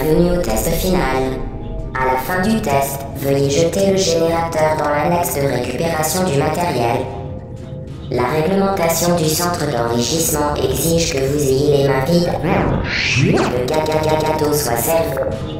Bienvenue au test final. À la fin du test, veuillez jeter le générateur dans l'annexe de récupération du matériel. La réglementation du centre d'enrichissement exige que vous ayez les mains vides. Le gâteau soit servi.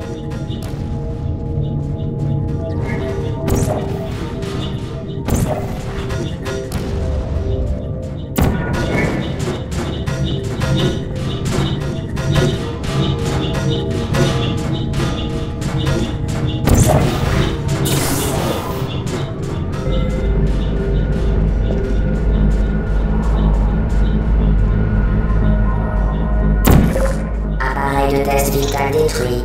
Appareil de test vital détruit.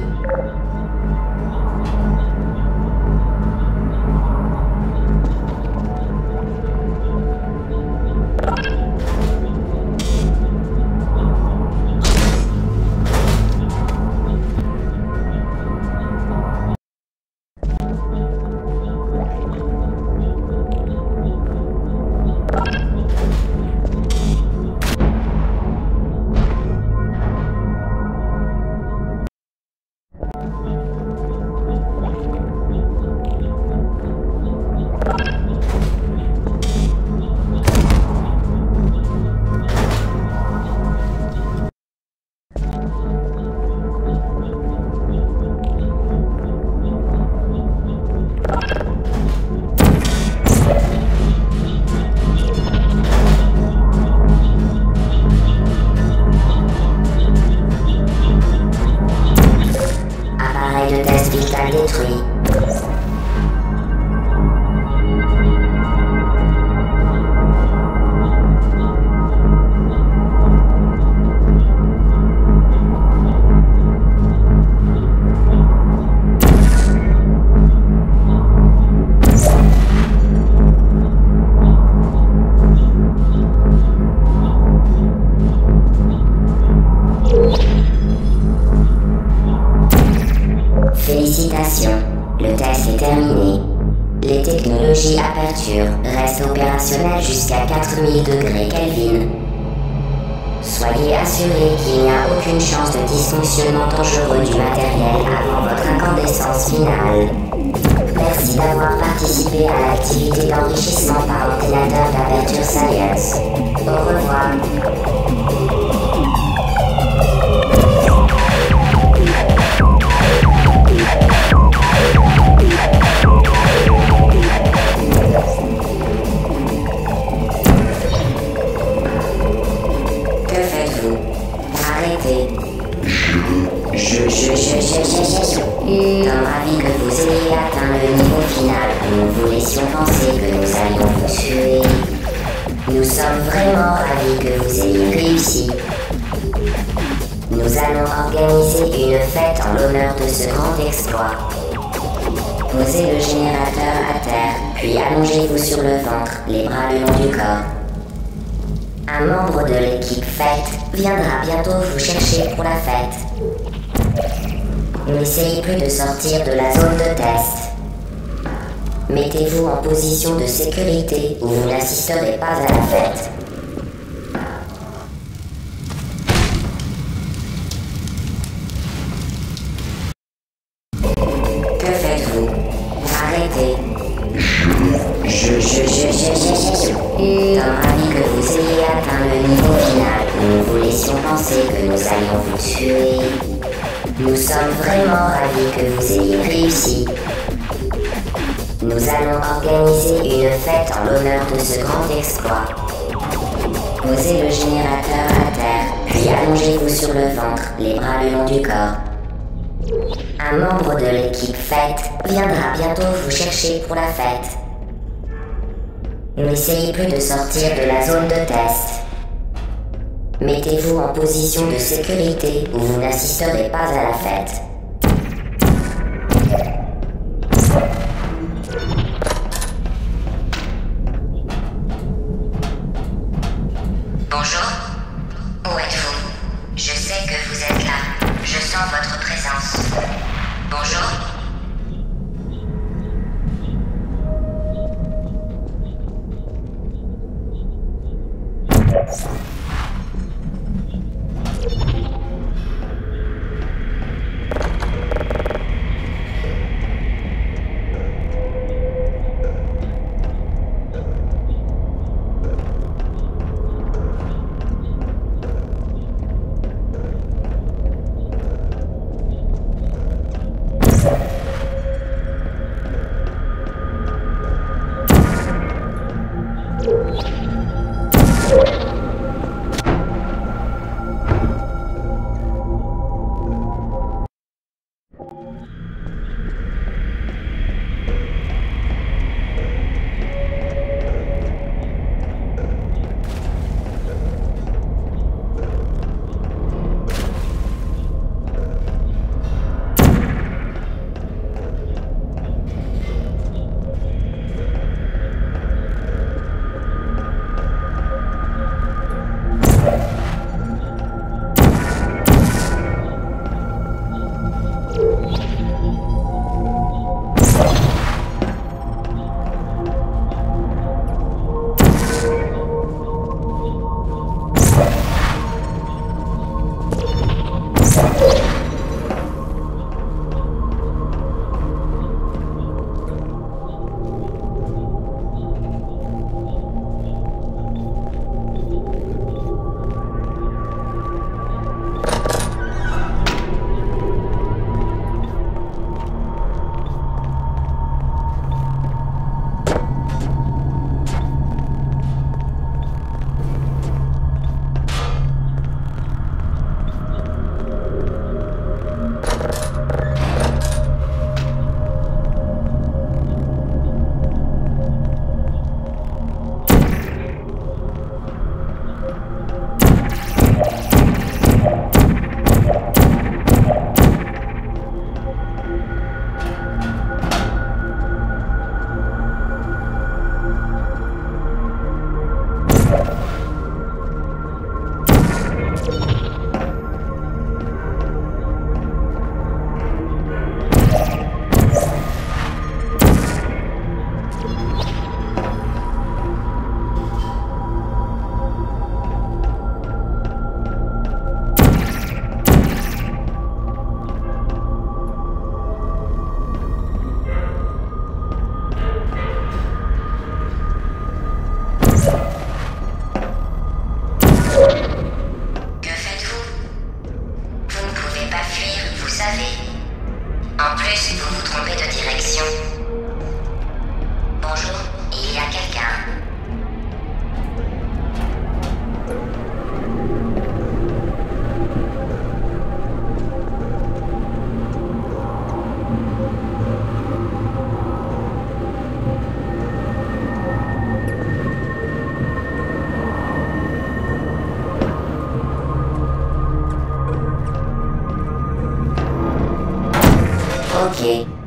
Appareil de test vital détruit. Félicitations, le test est terminé. Les technologies Aperture restent opérationnelles jusqu'à 4000 degrés Kelvin. Soyez assurés qu'il n'y a aucune chance de dysfonctionnement dangereux du matériel avant votre incandescence finale. Merci d'avoir participé à l'activité d'enrichissement par ordinateur d'Aperture Science. Au revoir. Que faites-vous? Arrêtez. Nous sommes ravis que vous ayez atteint le niveau final où nous vous laissions penser que nous allions vous tuer. Nous sommes vraiment ravis que vous ayez réussi. Nous allons organiser une fête en l'honneur de ce grand exploit. Posez le générateur à terre, puis allongez-vous sur le ventre, les bras le long du corps. Un membre de l'équipe fête viendra bientôt vous chercher pour la fête. N'essayez plus de sortir de la zone de test. Mettez-vous en position de sécurité où vous n'assisterez pas à la fête. Que faites-vous? Arrêtez. Nous sommes ravis que vous ayez atteint le niveau final où nous vous laissions penser que nous allions vous tuer. Nous sommes vraiment ravis que vous ayez réussi. Nous allons organiser une fête en l'honneur de ce grand exploit. Posez le générateur à terre, puis allongez-vous sur le ventre, les bras le long du corps. Un membre de l'équipe fête viendra bientôt vous chercher pour la fête. N'essayez plus de sortir de la zone de test. Mettez-vous en position de sécurité où vous n'assisterez pas à la fête. Bonjour, où êtes-vous? Je sais que vous êtes là, je sens votre présence. Bonjour.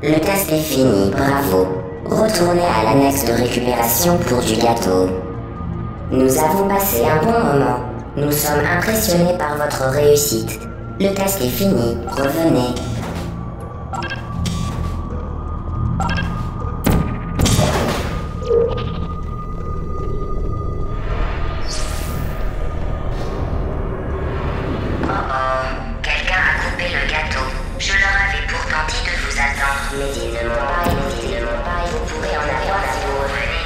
Le test est fini, bravo. Retournez à l'annexe de récupération pour du gâteau. Nous avons passé un bon moment. Nous sommes impressionnés par votre réussite. Le test est fini, revenez. Quelqu'un a coupé le gâteau. Je leur avais pourtant dit de vous attendre. Mais ils ne m'ont pas, vous pourrez en avoir si vous revenez.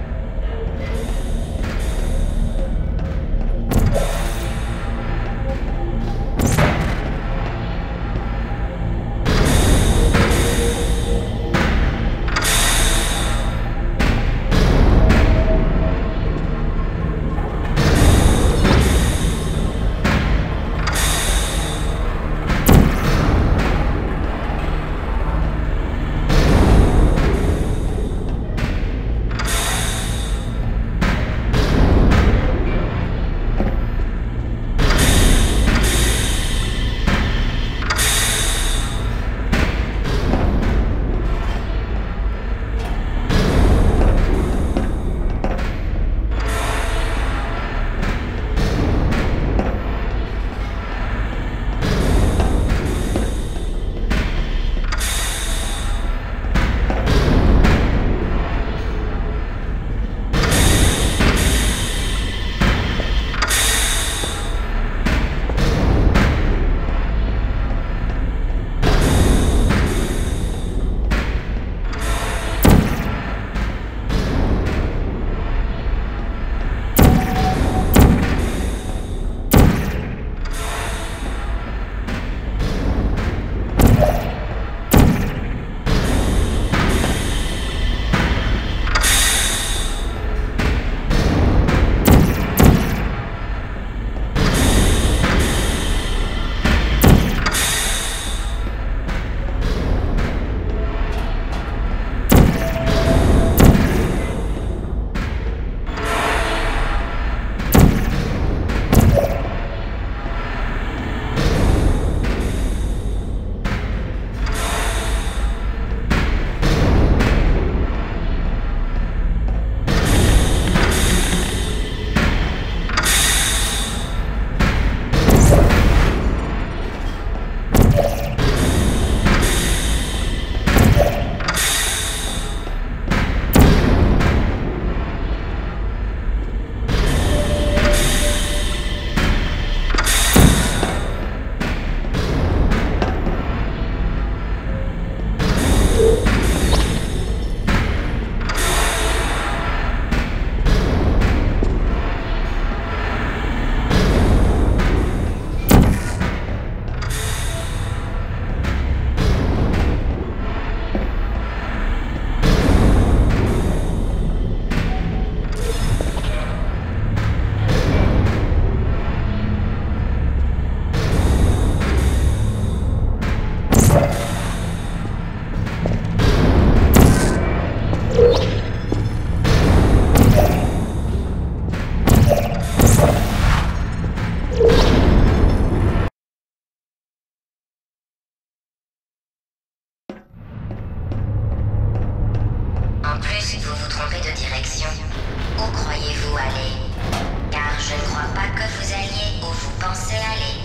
En plus, vous vous trompez de direction. Où croyez-vous aller? Car je ne crois pas que vous alliez où vous pensez aller.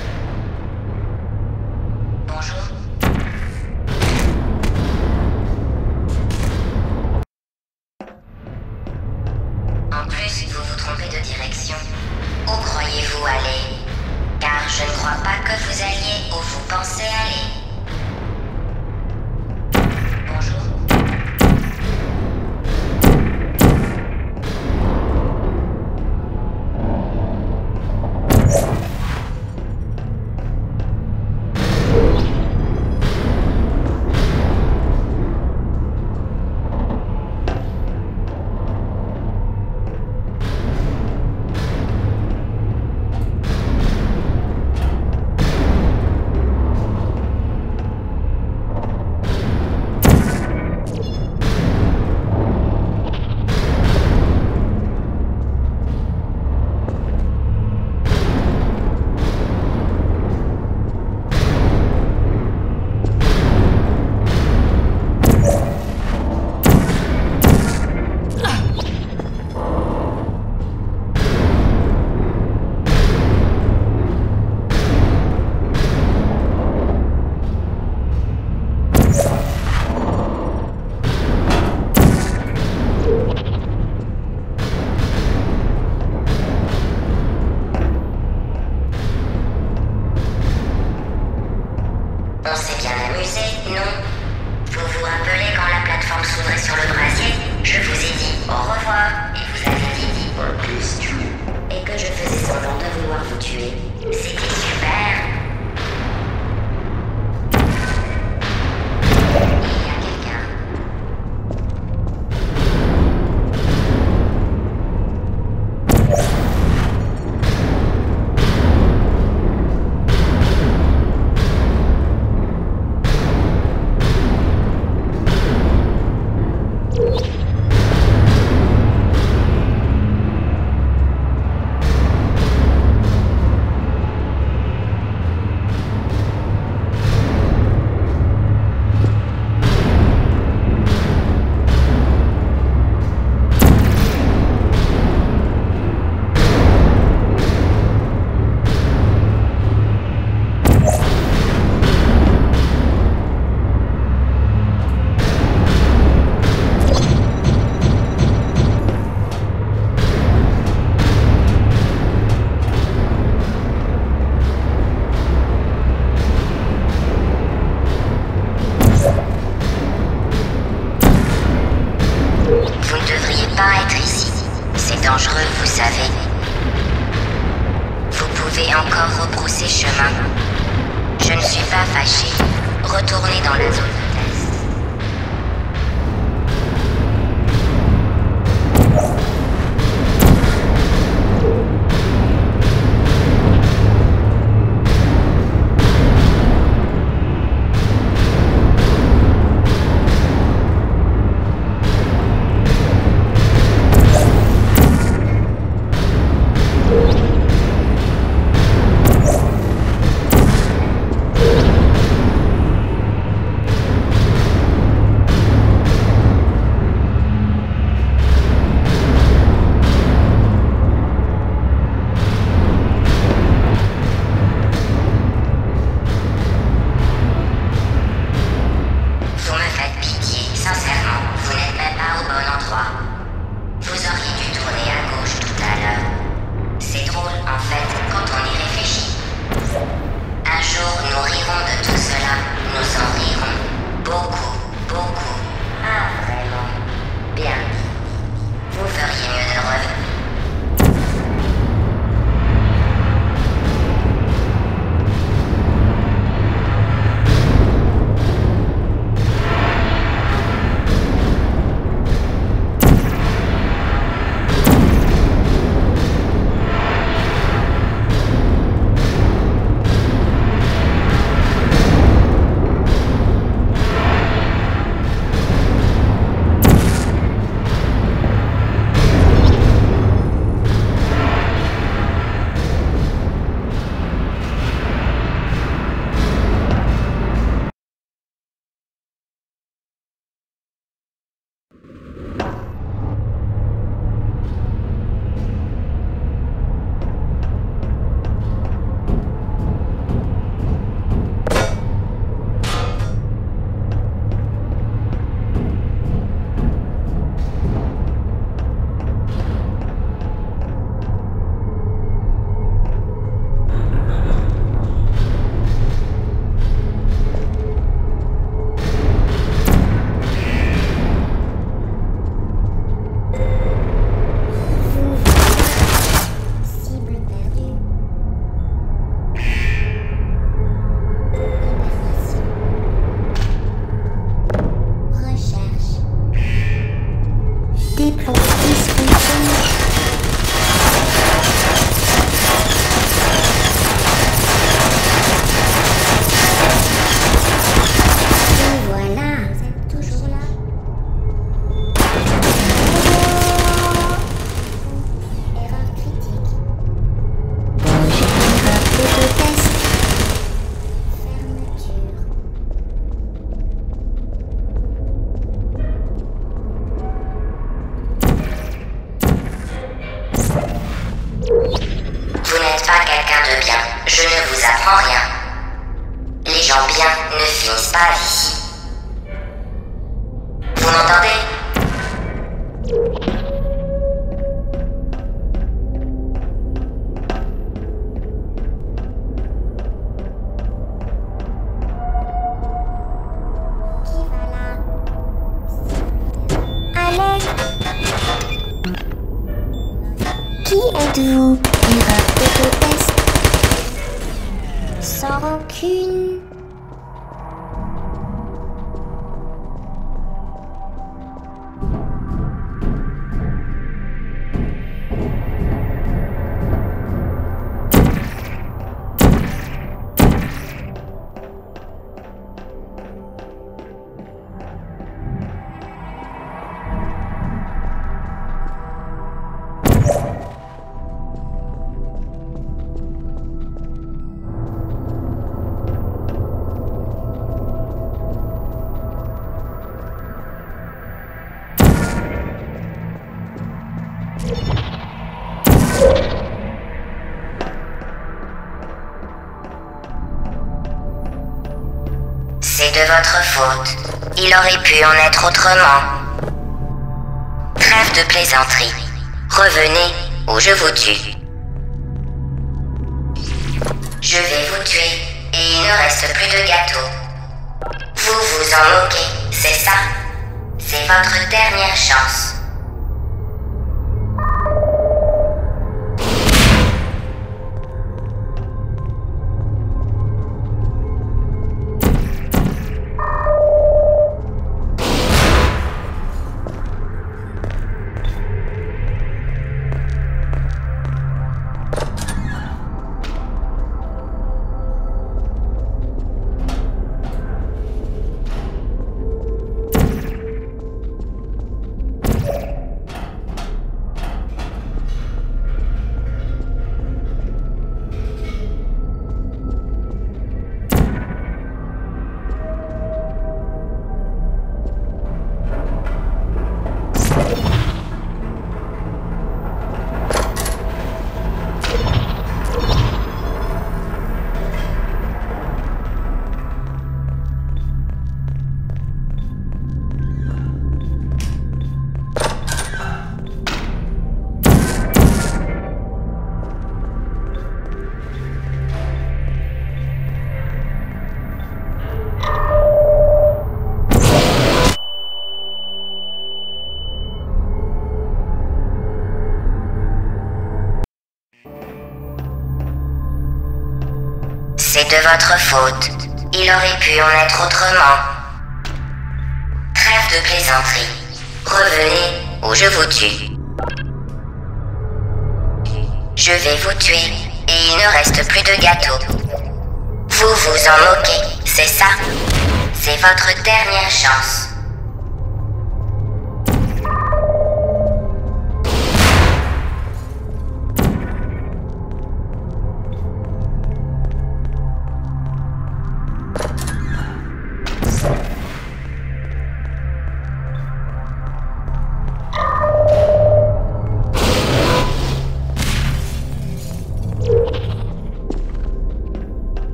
Bonjour. En plus, vous vous trompez de direction. Où croyez-vous aller? Car je ne crois pas que vous alliez où vous pensez aller. Bonjour. pas être ici. C'est dangereux, vous savez. Vous pouvez encore rebrousser chemin. Je ne suis pas fâché. Retournez dans la zone de test. Je ne vous apprends rien. Les gens bien ne finissent pas ici. Vous m'entendez? Qui êtes-vous? Erreur d'autotest. Sans rancune. C'est de votre faute. Il aurait pu en être autrement. Trêve de plaisanterie. Revenez ou je vous tue. Je vais vous tuer et il ne reste plus de gâteau. Vous vous en moquez, c'est ça? C'est votre dernière chance. C'est de votre faute. Il aurait pu en être autrement. Trêve de plaisanterie. Revenez ou je vous tue. Je vais vous tuer et il ne reste plus de gâteau. Vous vous en moquez, c'est ça? C'est votre dernière chance.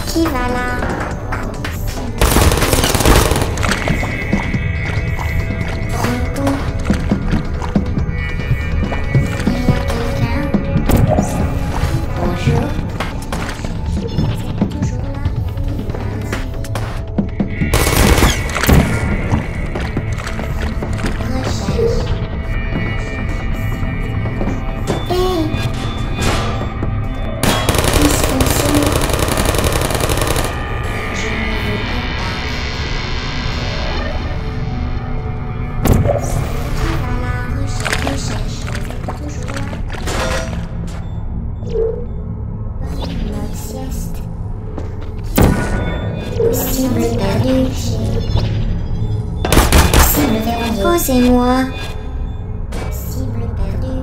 Qui va là? Repos. Il y a quelqu'un? Bonjour. Vous êtes toujours là? Recherche. Hey! Dispensez-moi. Je ne vous aime pas. Qui va là? Recherche. Vous êtes toujours là? Mode sieste. Cible perdue. Cible verrouillée. Posez-moi. Cible perdue.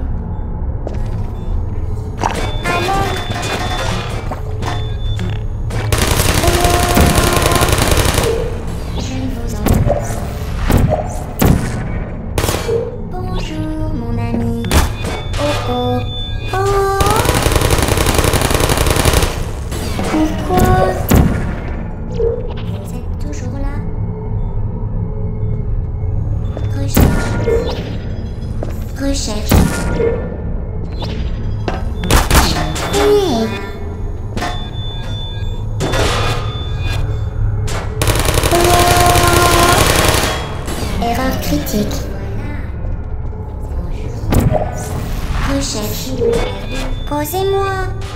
Allô? Je ne vous entends pas. Bonjour, mon ami. Oh oh. Oh. Pourquoi? Vous êtes toujours là? Recherche. Recherche. Hey! Erreur critique. Recherche. Posez-moi.